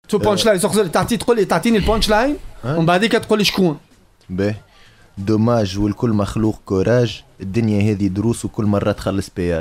تو بونش لاين تقول لي تعطيني البونش لاين ومن بعديك تقول لي شكون. باهي دوماج والكل مخلوق كوراج، الدنيا هذه دروس وكل مرة تخلص بياج.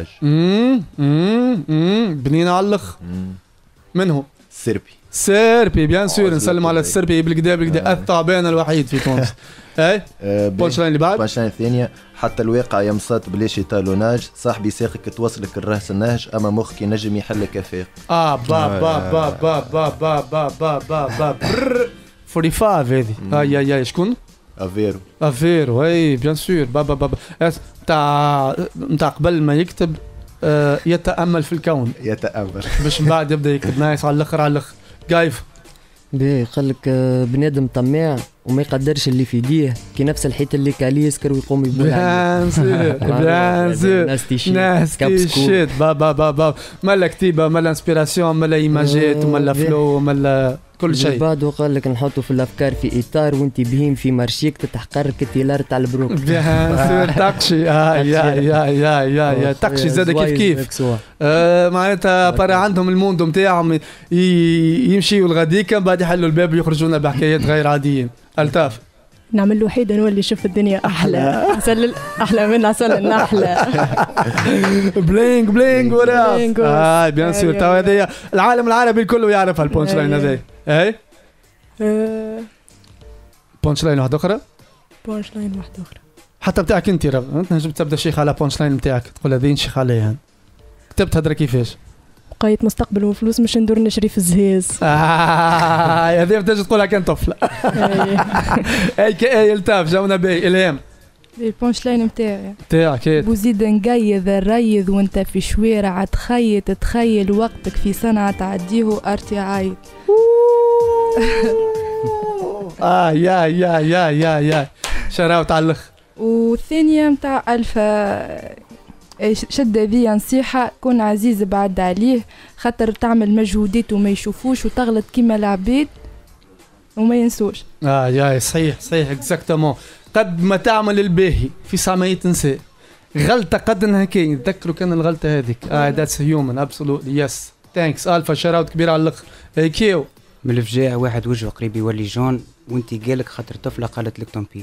بنينا على الاخ. منهم سيربي بيان سور، نسلم على السربي بالكدا الثعبان الوحيد في تونس. اي بونش لاين اللي بعد، بونش لاين الثانية، حتى الواقع يا مصات بلاش يطالوناج، صاحبي ساقك توصلك الرهس النهج، اما مخك ينجم يحلك افاق. با با با با با با با با با با با 45 هذه. اي شكون؟ افيرو اي بيان سور. بابا نتاع قبل ما يكتب يتامل في الكون، باش من بعد يبدا يكتب نايس على الاخر قايف. بيه قال لك بنادم طماع وما يقدرش اللي في يديه، كي نفس الحيط اللي كالي يسكر ويقوم يبول. بيان سور ناستي شيت. با مالا كتيبه مالا انسبيراسيون مالا ايماجات مالا فلو مالا كل شيء. بعد وقال لك نحطوا في الافكار في اطار وانت بهيم في مارشيك تتحقر كتيلار تاع البروك. بيان سور تقشي. يا تقشي زاد كيف معناتها برا عندهم الموندو نتاعهم يمشيوا الغديكه بعد يحلوا الباب ويخرجونا بحكايات غير عاديين. التاف نعمل وحيدة نولي شوف الدنيا أحلى أحلى من عسل النحلة. بلينغ بلينغ ورا بيان سور. تو هذه العالم العربي الكل يعرف هالبونش لاين هذا. اي بونش لاين واحدة أخرى حتى بتاعك أنت أنت نجم تبدأ شيخ على بونش لاين بتاعك تقول هذين شيخ عليه يعني. كتبت هذا كيفاش؟ بقيت مستقبل وفلوس مش ندور نشري في الزهاز. هذه بتجي تقولها كان طفلة. اي التاف جاونا باهي. الهام البونش لاين نتاعي تاعك بوزيد نقيد الريض وانت في شوارع تخيط تخيل وقتك في سنة تعديه ارتي عايد. يا شراوت على الاخ. والثانية متاع ألفا شد ذي نصيحة كون عزيز بعد عليه خاطر تعمل مجهودات وما يشوفوش وتغلط كيما العبيد وما ينسوش. يا صحيح اكزاكتومون. قد ما تعمل الباهي في ساعة تنسى غلطة قد انها كاين تذكروا كان الغلطة هذيك. ذاتس هيومن ابسولوتلي يس ثانكس الفا شراوت كبير على الاخر. كيو من الفجاعة واحد وجهه قريب يولي جون وانتي قالك خاطر طفلة قالت لك تومبي.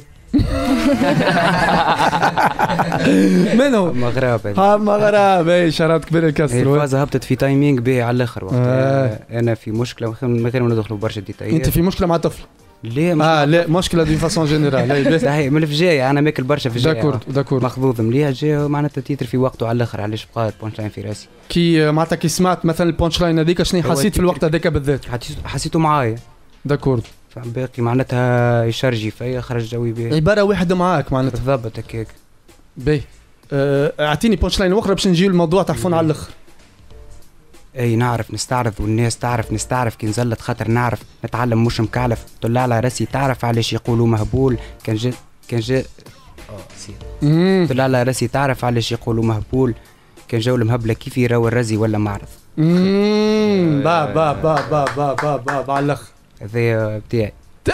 منو؟ مغرب شراوت كبير الكسر. الفازة هبطت في تايمينج باهي على الاخر وقت. انا في مشكلة من غير ما ندخلوا برشا ديتايات. انت في مشكلة مع طفل؟ لا لا مشكله دي فاصون جينيرال. صحيح من الفجاية انا ماكل برشا فجاية داكور مخضوض مليح جا معناتها تيتر في وقته على الاخر. علاش بقى البونش لاين في راسي كي معناتها كي سمعت مثلا البونش لاين هذيك شنو حسيت في الوقت هذاك بالذات؟ حسيته معايا داكور باقي معناتها يشرجي فيا خرج جوي به عباره واحده معاك معناتها تضبط هكاك باهي. اعطيني بونش لاين اخرى باش نجيو الموضوع تحفون على الاخر. اي نعرف نستعرض والناس تعرف نستعرف كي نزلت خاطر نعرف نتعلم مش مكعلف طلع على راسي تعرف علاش يقولوا مهبول كان جا طلع على راسي تعرف علاش يقولوا مهبول كان جو المهبله كيف يراو الرزي ولا معرض. با با با با با با با على الاخر هذا بتاعي.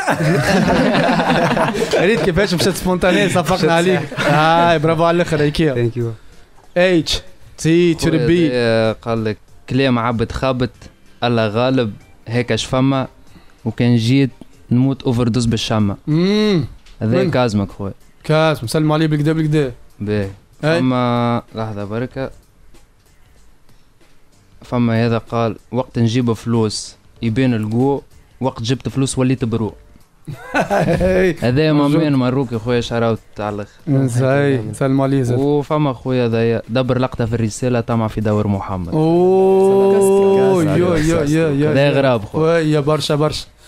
ريت كيفاش مشات سبونتاني صفقنا عليك. برافو على الاخر ايكيا. ثانك يو. اتش تي تو ذا بي قال لك كلام عبد خابط الله غالب هيك شفما وكان جيت نموت اوفر دوز بالشمة. هذا كازمك خويا كاز مسلم عليه بالكدا باهي. فما لحظة بركة فما هذا قال وقت نجيب فلوس يبين القوة وقت جبت فلوس وليت برو. هذا مامين مروكي خويا شراوت على الاخر. زي سلم عليه زاد. وفما خويا هذايا دبر لقطة في الرسالة طمع في دور محمد. اوه يو هذا غراب خويا برشا